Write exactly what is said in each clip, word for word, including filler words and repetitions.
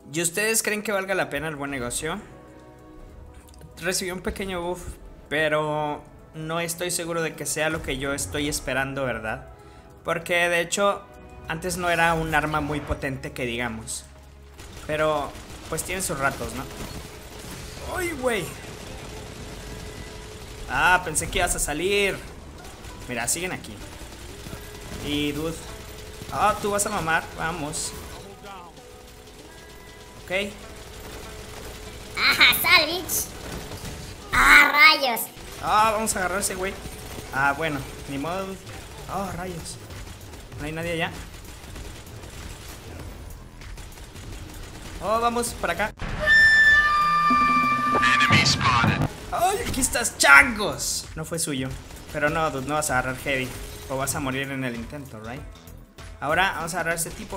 ¿Y ustedes creen que valga la pena el buen negocio? Recibí un pequeño buff, pero no estoy seguro de que sea lo que yo estoy esperando, ¿verdad? Porque de hecho, antes no era un arma muy potente que digamos. Pero, pues tiene sus ratos, ¿no? ¡Uy, güey! Ah, pensé que ibas a salir. Mira, siguen aquí. Y, dude. Ah, tú vas a mamar, vamos. Ok. ¡Ajá, salvage! ¡Ah, rayos! Ah, vamos a agarrar a ese güey. Ah, bueno, ni modo. Oh, rayos. No hay nadie allá. Oh, vamos para acá. ¡Ay, aquí estás, changos! No fue suyo. Pero no, dude, no vas a agarrar heavy. O vas a morir en el intento, right? Ahora vamos a agarrar a este tipo.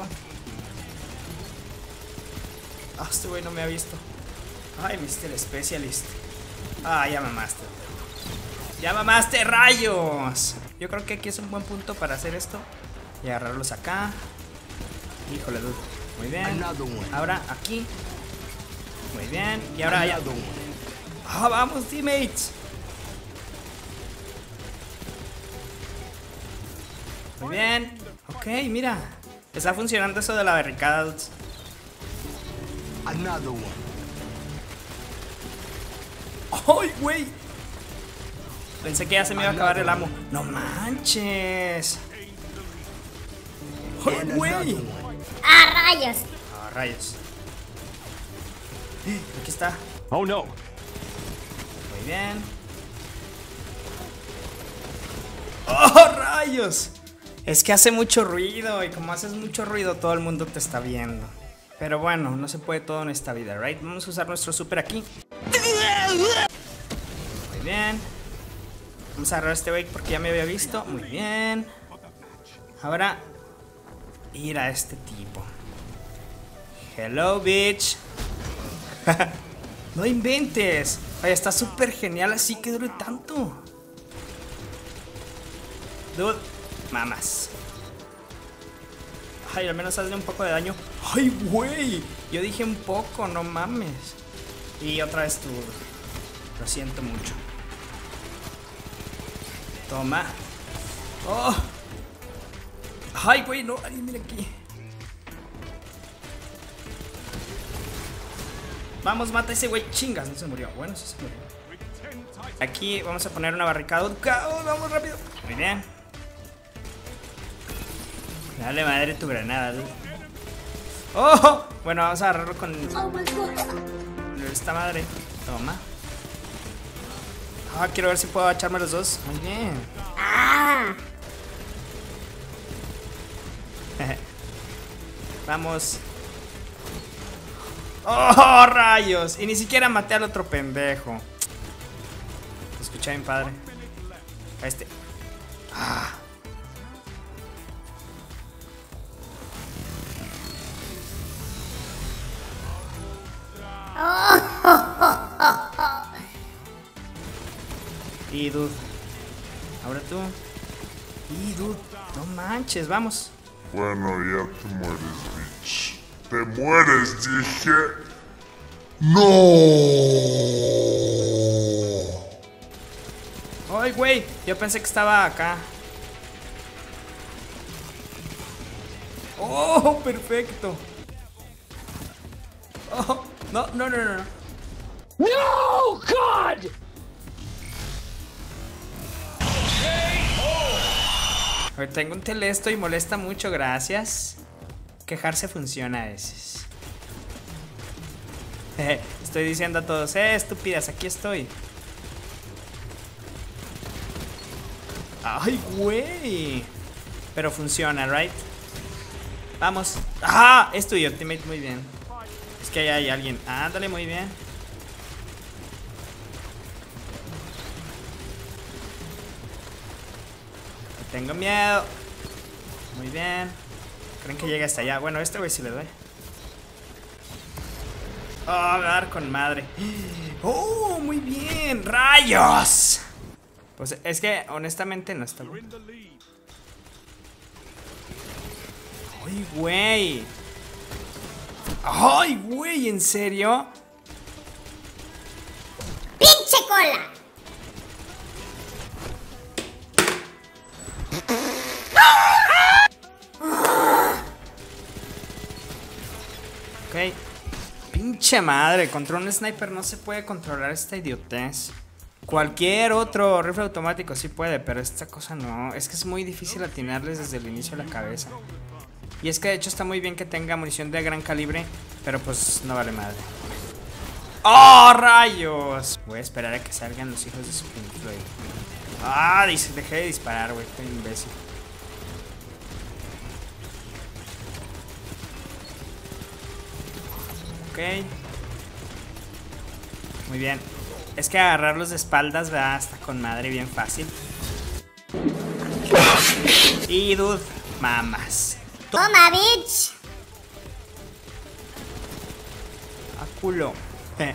Ah, este güey no me ha visto. Ay, mister Specialist. Ah, ya mamaste. Ya mamaste, rayos. Yo creo que aquí es un buen punto para hacer esto. Y agarrarlos acá. Híjole, dude. Muy bien. Ahora aquí. Muy bien. Y ahora allá. Ah, vamos, teammates. Muy bien. Ok, mira. Está funcionando eso de la barricada, dudes. Another one. ¡Ay, güey! Pensé que ya se me iba a acabar el ammo. ¡No manches! ¡Ay, güey! ¡Ah, rayos! ¡Ah, rayos! Aquí está. Oh no. Muy bien. ¡Oh, rayos! Es que hace mucho ruido. Y como haces mucho ruido, todo el mundo te está viendo. Pero bueno, no se puede todo en esta vida, ¿right? Vamos a usar nuestro super aquí. Muy bien. Vamos a agarrar a este güey porque ya me había visto. Muy bien. Ahora ir a este tipo. Hello, bitch. No inventes. Oye, está súper genial así que dure tanto. Dude, mamas. Ay, al menos hazle un poco de daño. Ay, güey. Yo dije un poco, no mames. Y otra vez tú. Lo siento mucho. Toma. Oh. Ay, güey, no. Ay, mira aquí. Vamos, mata a ese güey. Chingas, no se murió. Bueno, sí se murió. Aquí vamos a poner una barricada. Oh, vamos rápido. Muy bien. Dale madre tu granada, dude. Oh, bueno, vamos a agarrarlo con esta madre. Toma. Ah, quiero ver si puedo echarme los dos. Muy bien. ¡Ah! Vamos. Oh, rayos. Y ni siquiera maté al otro pendejo. Escucha bien, padre. A este. Ah. Y dude. Ahora tú. Y dude. No manches, vamos. Bueno, ya te mueres, bitch. Te mueres, dije. ¡No! Ay, güey. Yo pensé que estaba acá. Oh, perfecto. Oh, no, no, no, no. No, God! A ver, tengo un telesto y molesta mucho, gracias. Quejarse funciona a veces. Estoy diciendo a todos, eh, estúpidas, aquí estoy. Ay, güey. Pero funciona, right? Vamos. ¡Ah! Es tuyo, teammate, muy bien. Es que ahí hay alguien. Ándale, muy bien. Tengo miedo. Muy bien. ¿Creen que llegue hasta allá? Bueno, este güey sí le doy. Oh, a dar con madre. Oh, muy bien. ¡Rayos! Pues es que honestamente no está bueno. ¡Ay, güey! ¡Ay, güey! ¿En serio? ¡Pinche cola! Ok. Pinche madre, contra un sniper no se puede controlar esta idiotez. Cualquier otro rifle automático sí puede, pero esta cosa no. Es que es muy difícil atinarles desde el inicio a la cabeza. Y es que de hecho está muy bien que tenga munición de gran calibre, pero pues no vale madre. ¡Oh, rayos! Voy a esperar a que salgan los hijos de su Pink Floyd. Ah, dice, dejé de disparar, güey, qué imbécil. Ok. Muy bien. Es que agarrarlos de espaldas, ¿verdad? Está con madre, bien fácil. Y dude, mamas. Toma, bitch. A culo. Eh.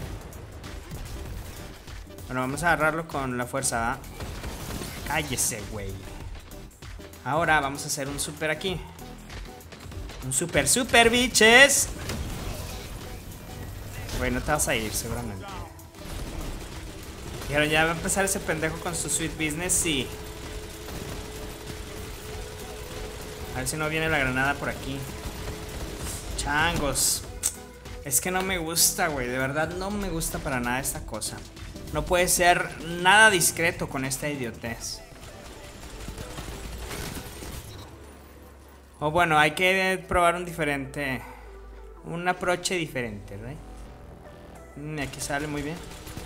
Bueno, vamos a agarrarlo con la fuerza, ¿verdad? Cállese, güey. Ahora vamos a hacer un super aquí. Un super, super, bitches. Güey, no te vas a ir, seguramente. Dijeron, ya va a empezar ese pendejo con su sweet business, sí. A ver si no viene la granada por aquí. Changos. Es que no me gusta, güey. De verdad no me gusta para nada esta cosa. No puede ser nada discreto con esta idiotez. O bueno, hay que probar un diferente. Un approach diferente, ¿right? Mm, aquí sale muy bien.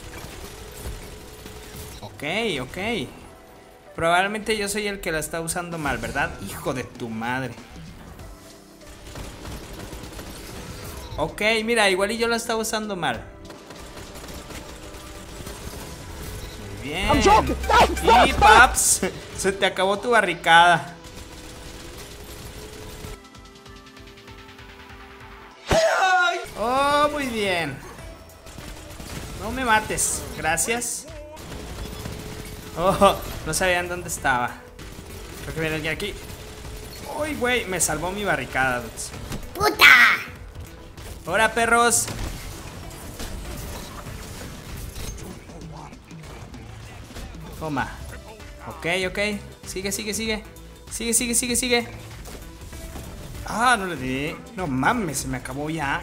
Ok, ok. Probablemente yo soy el que la está usando mal, ¿verdad? Hijo de tu madre. Ok, mira, igual y yo la estaba usando mal. Muy bien. Y paps, se te acabó tu barricada. Oh, muy bien. No me mates, gracias. Oh, no sabían dónde estaba. Creo que viene alguien aquí. Uy, güey, me salvó mi barricada, dudes. ¡Puta! ¡Hola, perros! Toma. Ok, ok. Sigue, sigue, sigue. Sigue, sigue, sigue, sigue. Ah, no le di. No mames, se me acabó ya.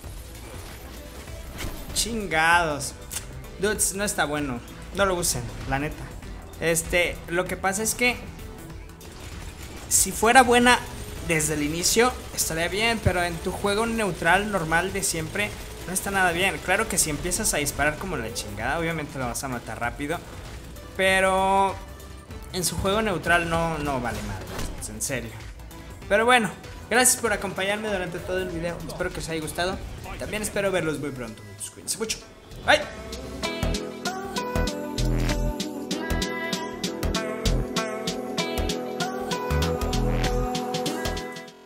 Chingados. Dudes, no está bueno. No lo usen, la neta. Este, lo que pasa es que si fuera buena desde el inicio estaría bien, pero en tu juego neutral normal de siempre no está nada bien. Claro que si empiezas a disparar como la chingada, obviamente lo vas a matar rápido, pero en su juego neutral no, no vale madre, en serio. Pero bueno, gracias por acompañarme durante todo el video. Espero que os haya gustado. También espero verlos muy pronto. Cuídense mucho. Bye.